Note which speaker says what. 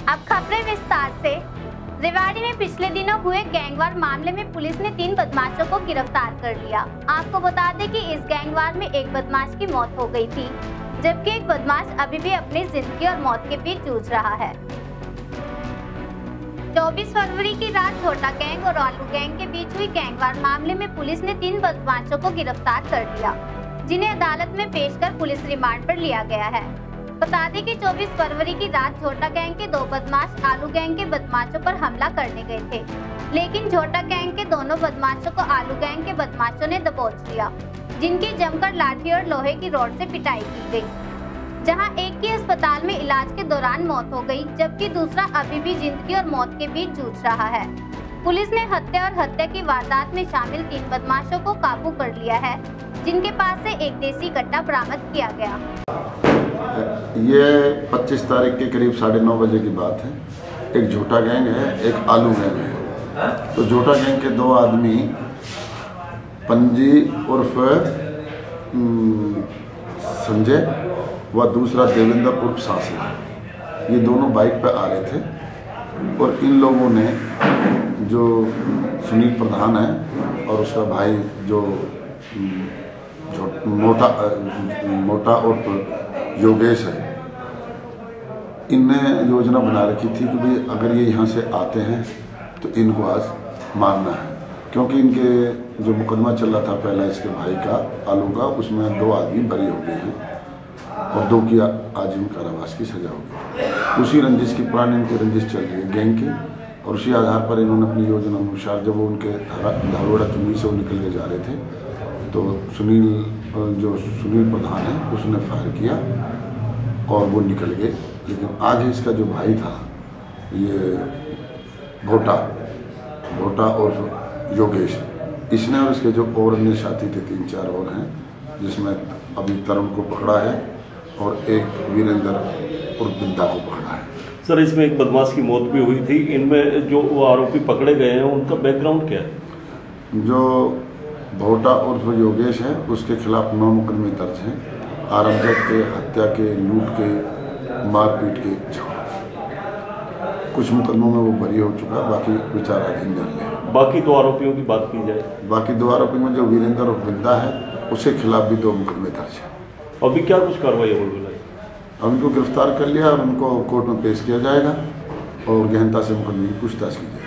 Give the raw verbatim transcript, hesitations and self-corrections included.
Speaker 1: अब खबरें विस्तार से। रेवाड़ी में पिछले दिनों हुए गैंगवार मामले में पुलिस ने तीन बदमाशों को गिरफ्तार कर लिया। आपको बता दें कि इस गैंगवार में एक बदमाश की मौत हो गई थी, जबकि एक बदमाश अभी भी अपनी जिंदगी और मौत के बीच जूझ रहा है। चौबीस फरवरी की रात छोटा गैंग और आलू गैंग के बीच हुई गैंगवार मामले में पुलिस ने तीन बदमाशों को गिरफ्तार कर लिया, जिन्हें अदालत में पेश कर पुलिस रिमांड पर लिया गया है। बता दें कि चौबीस फरवरी की रात छोटा गैंग के दो बदमाश आलू गैंग के बदमाशों पर हमला करने गए थे, लेकिन छोटा गैंग के दोनों बदमाशों को आलू गैंग के बदमाशों ने दबोच लिया, जिनकी जमकर लाठी और लोहे की रॉड से पिटाई की गई, जहां एक की अस्पताल में इलाज के दौरान मौत हो गई, जबकि दूसरा अभी भी जिंदगी और मौत के बीच जूझ रहा है। पुलिस ने हत्या और हत्या की वारदात में शामिल तीन बदमाशों को काबू कर लिया है, जिनके पास से एक देसी कट्टा बरामद किया गया।
Speaker 2: ये पच्चीस तारीख के करीब साढ़े नौ बजे की बात है। एक झूठा गैंग है, एक आलू गैंग है। तो झूठा गैंग के दो आदमी पंजी उर्फ संजय व दूसरा देवेंद्र उर्फ सासला, ये दोनों बाइक पर आ रहे थे और इन लोगों ने जो सुनील प्रधान है और उसका भाई जो मोटा मोटा और योगेश है, इनने योजना बना रखी थी कि भाई अगर ये यहाँ से आते हैं तो इनको आज मारना है, क्योंकि इनके जो मुकदमा चल रहा था पहला इसके भाई का आलू का, उसमें दो आदमी बरी हो गए हैं और दो की आजीवन कारावास की सजा हो गई। उसी रंजिश की पुरानी इनकी रंजिश चल रही है गैंग की, और उसी आधार पर इन्होंने अपनी योजना अनुसार जब वो उनके धारोड़ा चुंगी से वो निकल के जा रहे थे तो सुनील जो सुनील प्रधान है उसने फायर किया और वो निकल गए। लेकिन आज इसका जो भाई था ये भोटा भोटा और योगेश, इसने और इसके जो और अन्य साथी थे तीन चार और हैं, जिसमें अभी तरुण को पकड़ा है और एक वीरेंद्र और बिंदा को पकड़ा है।
Speaker 3: सर, इसमें एक बदमाश की मौत भी हुई थी। इनमें जो वो आरोपी पकड़े गए हैं उनका बैकग्राउंड क्या है?
Speaker 2: जो भोटा और योगेश है उसके खिलाफ नौ मुकदमे दर्ज हैं, आरमजक के, हत्या के, लूट के, मारपीट के, कुछ मुकदमों में वो बरी हो चुका, बाकी विचाराधीन जल है।
Speaker 3: बाकी दो आरोपियों की बात की जाए,
Speaker 2: बाकी दो आरोपी में जो वीरेंद्र और बिंदा है उसके खिलाफ भी दो मुकदमे दर्ज है।
Speaker 3: अभी क्या कुछ कार्रवाई होगी?
Speaker 2: अब उनको गिरफ्तार कर लिया और उनको कोर्ट में पेश किया जाएगा और गहनता से मुकदमे की पूछताछ की जाएगी।